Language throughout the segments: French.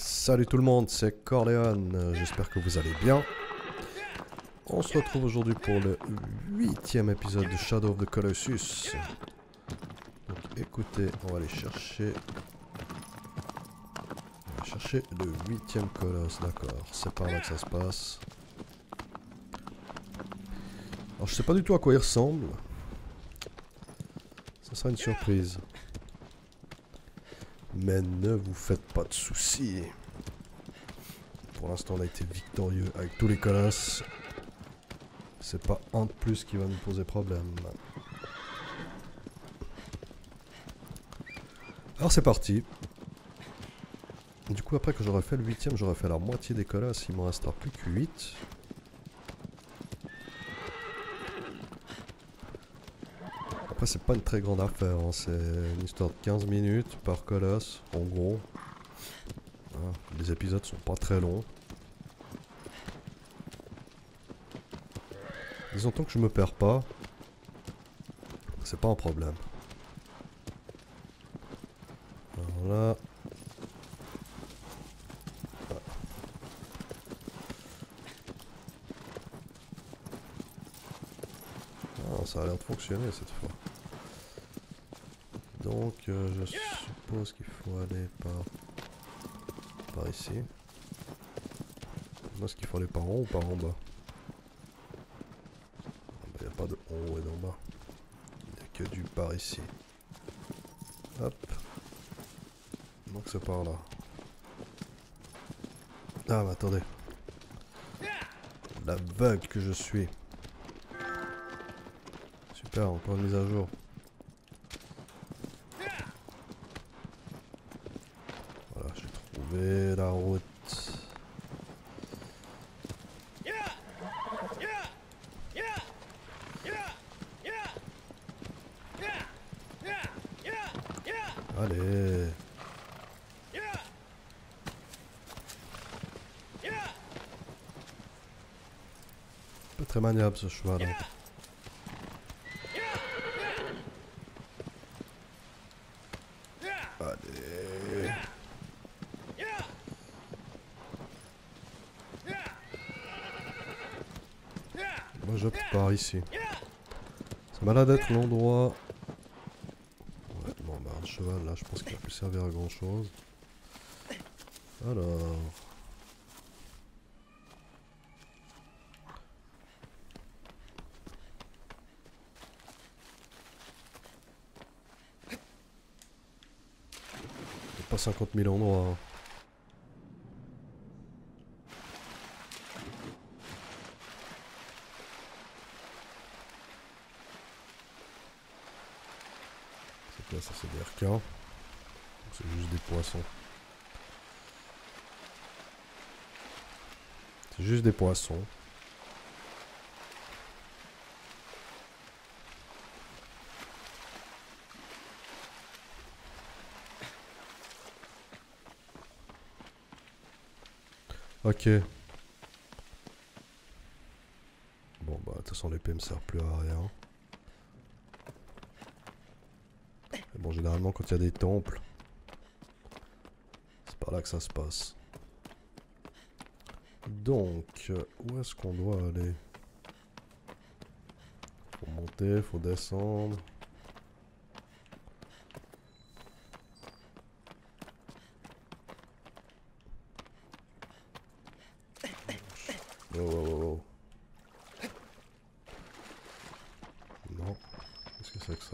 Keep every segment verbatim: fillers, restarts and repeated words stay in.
Salut tout le monde, c'est Corleone, j'espère que vous allez bien. On se retrouve aujourd'hui pour le huitième épisode de Shadow of the Colossus. Donc écoutez, on va aller chercher... On va chercher le huitième colosse, d'accord, c'est par là que ça se passe. Alors je sais pas du tout à quoi il ressemble. Ça sera une surprise. Mais ne vous faites pas de soucis. Pour l'instant on a été victorieux avec tous les colosses. C'est pas un de plus qui va nous poser problème. Alors c'est parti. Du coup après que j'aurai fait le huitième, j'aurai fait la moitié des colosses. Il m'en restera plus que huit. Après c'est pas une très grande affaire, hein. C'est une histoire de quinze minutes par colosse, en gros. Hein, les épisodes sont pas très longs. Disons tant que je me perds pas, c'est pas un problème. Voilà. Ah, ça a l'air de fonctionner cette fois. Donc euh, je suppose qu'il faut aller par, par ici. Est-ce qu'il faut aller par en haut ou par en bas? Il n'y a pas de en haut et d'en bas. Il n'y a que du par ici. Hop. Donc c'est par là. Ah mais attendez. L'aveugle que je suis. Super, encore une mise à jour. Voilà, j'ai trouvé la route. Allez. Pas très maniable ce cheval. Hein. Allez. Moi je pars ici. Ça m'a l'air d'être l'endroit... Ouais, bon bah un cheval là je pense qu'il va plus servir à grand chose. Alors... Il n'y a pas cinquante mille endroits. Hein. C'est quoi ça? C'est des requins. C'est juste des poissons. C'est juste des poissons. Ok. Bon bah de toute façon l'épée me sert plus à rien. Et bon généralement quand il y a des temples, c'est par là que ça se passe. Donc, où est-ce qu'on doit aller? Faut monter, faut descendre. Oh, oh, oh, oh. Non. Qu'est-ce que c'est que ça?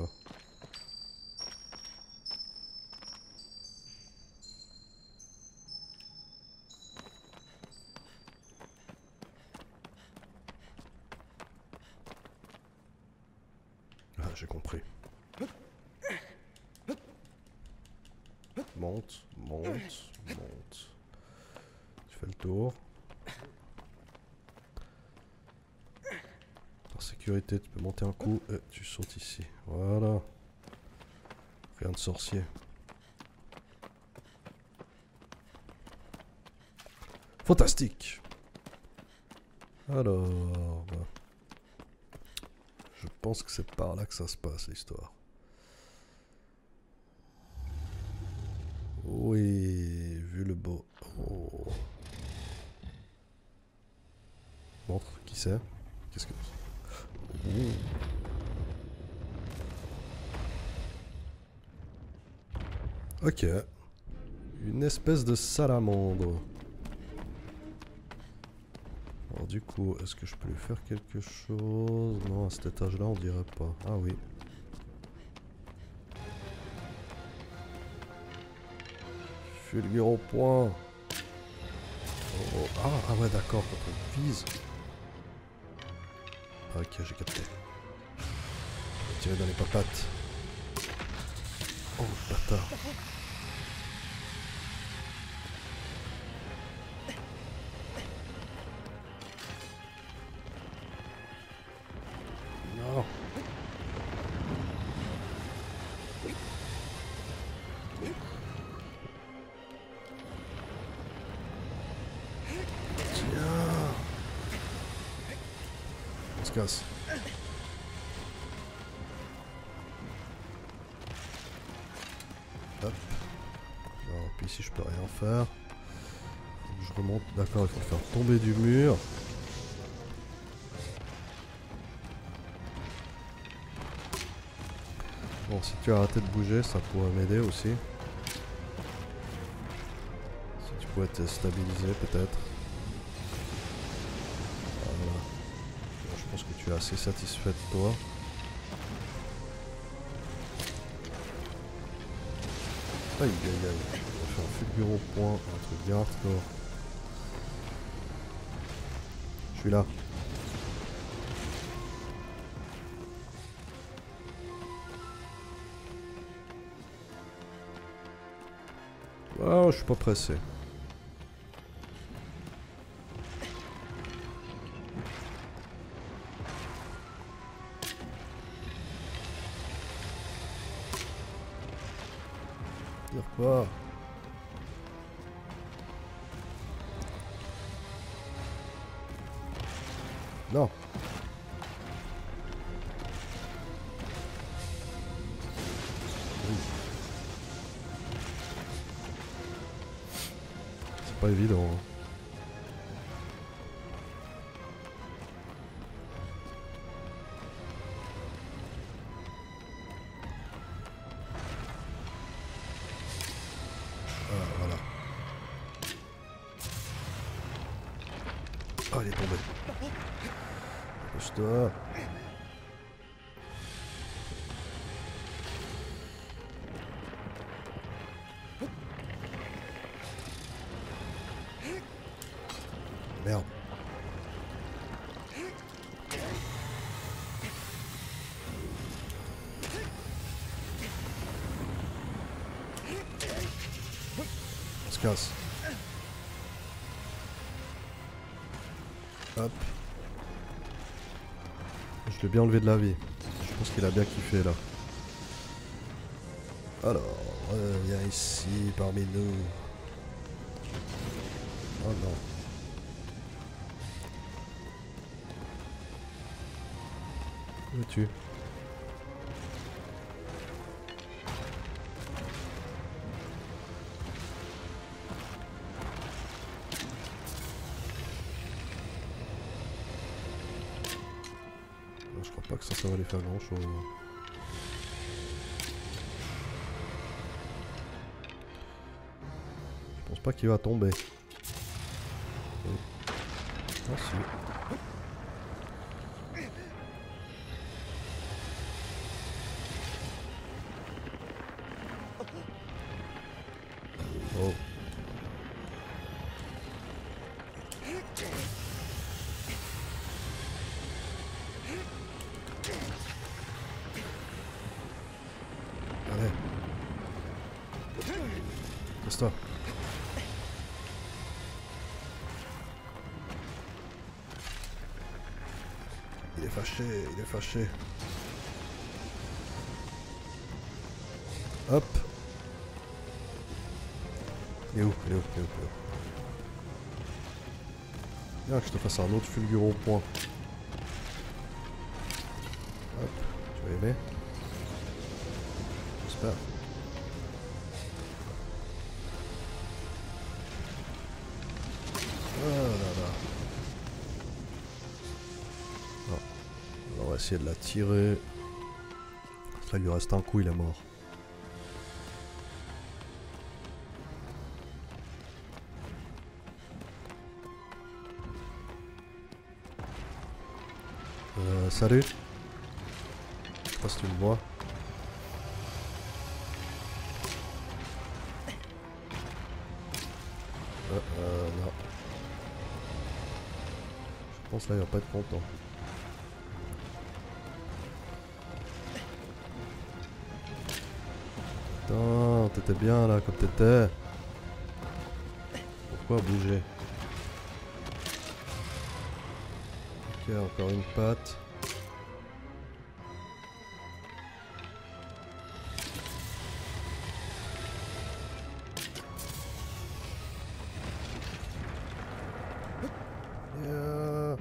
Ah, j'ai compris. Monte, monte, monte. Tu fais le tour. Par sécurité, tu peux monter un coup et tu sautes ici. Voilà. Rien de sorcier. Fantastique. Alors... Je pense que c'est par là que ça se passe l'histoire. Oui, vu le beau. Montre, qui c'est? Qu'est-ce que... Ouh. Ok. Une espèce de salamandre. Alors du coup, est-ce que je peux lui faire quelque chose? Non, à cet étage-là, on dirait pas. Ah oui. Fulgure au point. Oh, oh. Ah, ah ouais, d'accord, quand on vise. Ok, j'ai capté. Tirer dans les papates. Oh, bâtard. Non. Tiens. On se casse. Hop. Non, puis ici je peux rien faire. Faut que je remonte. D'accord, il faut le faire tomber du mur. Bon, si tu as arrêté de bouger, ça pourrait m'aider aussi. Si tu pouvais te stabiliser peut-être. Voilà. Bon, je pense que tu es assez satisfait de toi. Aïe aïe aïe. On va faire un fulgure au point, un truc bien hardcore. Je suis là. Ah, je suis pas pressé. Tire pas. Non. Oui. C'est pas évident. Hein. Ah, voilà. Oh, il est tombé. Dépêche-toi. Merde. On se casse. Hop. Je l'ai bien enlevé de la vie. Je pense qu'il a bien kiffé là. Alors, euh, viens ici parmi nous. Oh non. Où es-tu? Je crois pas que ça, ça va lui faire grand chose. Je pense pas qu'il va tomber. Oui. Ah si. Oh. Allez. Laisse-toi. Il est fâché, il est fâché. Hop. Il est où? Il est où? Il est où? Il est où? Viens que je te fasse un autre fulgure au point. Hop. Tu vas aimer? J'espère. Oh là là. va essayer de la tirer. Là, il lui reste un coup, il est mort. Euh, salut. Je sais pas si tu me vois. Euh, euh, non. Je pense là il va pas être content. Putain, t'étais bien là comme t'étais. Pourquoi bouger? Ok, encore une patte. Yeah.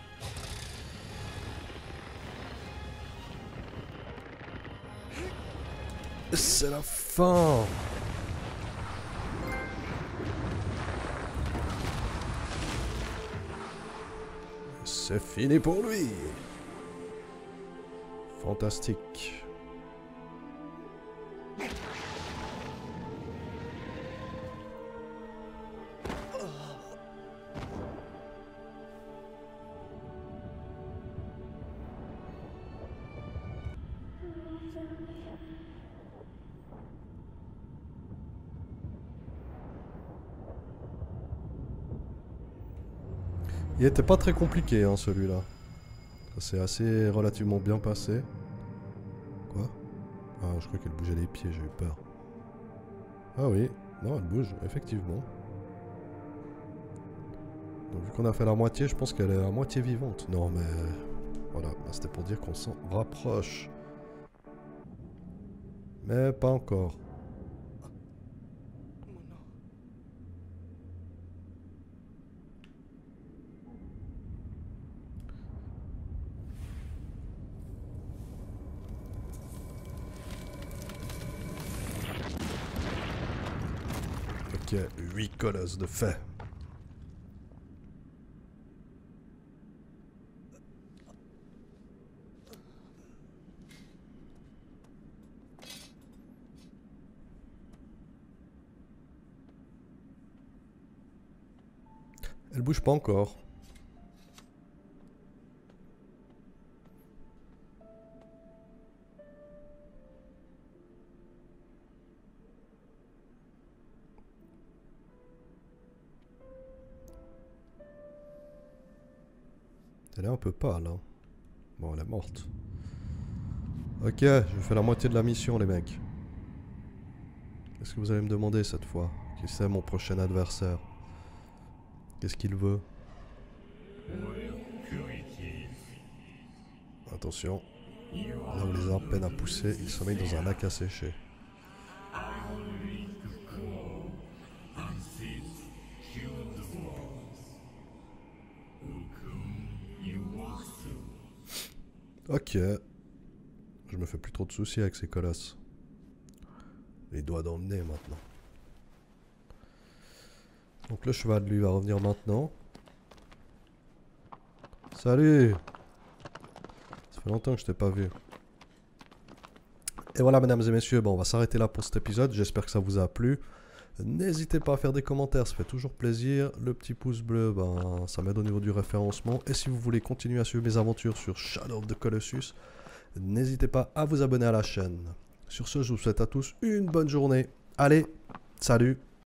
C'est la fin. C'est fini pour lui. Fantastique. Il était pas très compliqué hein, celui-là. C'est assez relativement bien passé. Quoi? Ah, je crois qu'elle bougeait les pieds, j'ai eu peur. Ah oui, non, elle bouge, effectivement. Donc, vu qu'on a fait la moitié, je pense qu'elle est à moitié vivante. Non, mais voilà, c'était pour dire qu'on s'en rapproche. Mais pas encore. Ok, huit colosses de fait. Elle bouge pas encore. Elle est un peu pâle, hein. Bon, elle est morte. Ok, je fais la moitié de la mission, les mecs. Qu'est-ce que vous allez me demander cette fois? Qui c'est mon prochain adversaire? Qu'est-ce qu'il veut? Attention. Là où les arbres peinent à pousser, il sommeille dans un lac asséché. Ok. Je me fais plus trop de soucis avec ces colosses. Les doigts dans le nez maintenant. Donc le cheval lui va revenir maintenant. Salut! Ça fait longtemps que je t'ai pas vu. Et voilà mesdames et messieurs, bon, on va s'arrêter là pour cet épisode. J'espère que ça vous a plu. N'hésitez pas à faire des commentaires, ça fait toujours plaisir. Le petit pouce bleu, ben, ça m'aide au niveau du référencement. Et si vous voulez continuer à suivre mes aventures sur Shadow of the Colossus, n'hésitez pas à vous abonner à la chaîne. Sur ce, je vous souhaite à tous une bonne journée. Allez, salut!